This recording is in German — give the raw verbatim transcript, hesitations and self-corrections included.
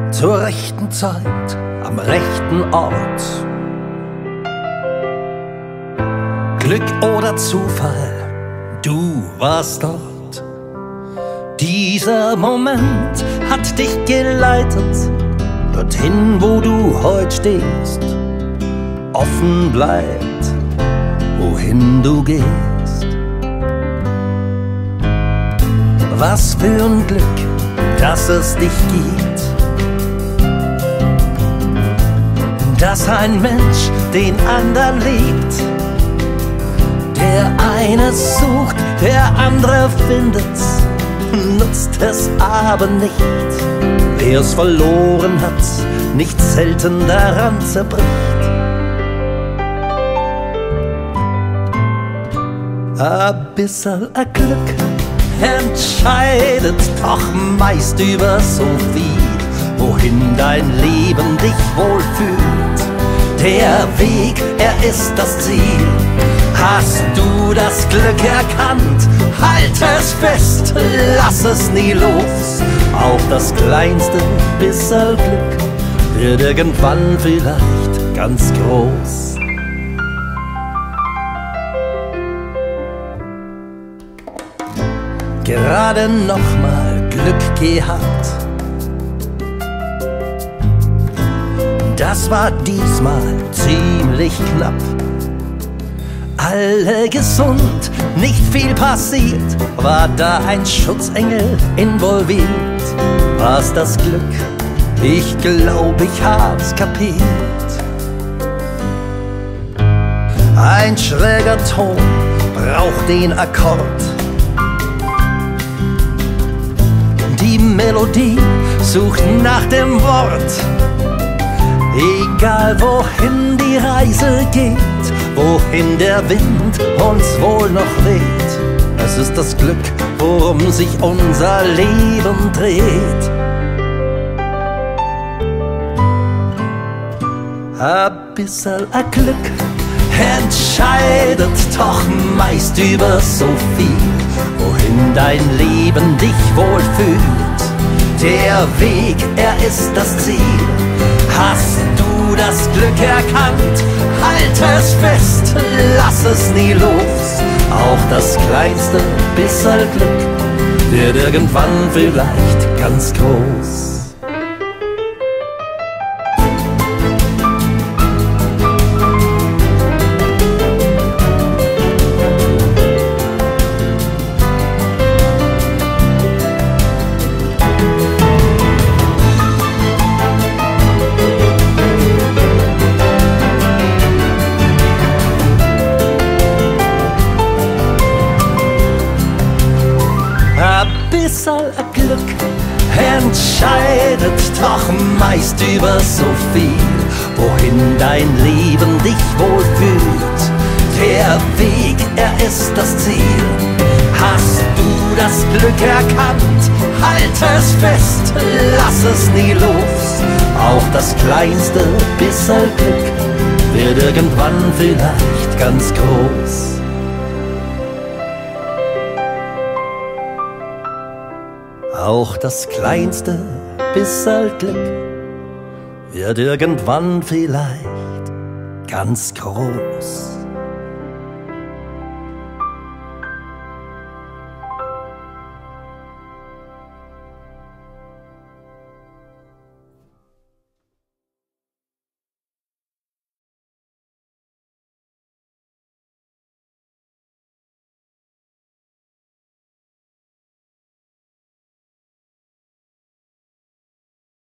zur rechten Zeit, am rechten Ort. Glück oder Zufall, du warst dort. Dieser Moment hat dich geleitet, dorthin, wo du heute stehst. Offen bleibt, wohin du gehst. Was für ein Glück, dass es dich gibt, dass ein Mensch den anderen liebt. Der eine sucht, der andere findet's, nutzt es aber nicht. Wer es verloren hat, nicht selten daran zerbricht. Ein bisschen ein Glück entscheidet doch meist über so viel, wohin dein Leben dich wohlfühlt. Der Weg, er ist das Ziel. Hast du das Glück erkannt? Halt es fest, lass es nie los. Auch das kleinste bisschen Glück wird irgendwann vielleicht ganz groß. Gerade noch mal Glück gehabt. Das war diesmal ziemlich knapp. Alle gesund, nicht viel passiert. War da ein Schutzengel involviert? War's das Glück? Ich glaub, ich hab's kapiert. Ein schräger Ton braucht den Akkord. Die Melodie sucht nach dem Wort. Egal wohin die Reise geht, wohin der Wind uns wohl noch weht, es ist das Glück, worum sich unser Leben dreht. Ein bisschen ein Glück entscheidet doch meist über so viel, wohin dein Leben dich wohlfühlt. Der Weg, er ist das Ziel. Hast du das Glück erkannt? Halt es fest, lass es nie los. Auch das kleinste bisschen Glück wird irgendwann vielleicht ganz groß. Ein bisschen Glück entscheidet doch meist über so viel, wohin dein Leben dich wohlfühlt. Der Weg, er ist das Ziel. Hast du das Glück erkannt? Halt es fest, lass es nie los. Auch das kleinste bisschen Glück wird irgendwann vielleicht ganz groß. Auch das kleinste bisschen Glück wird irgendwann vielleicht ganz groß.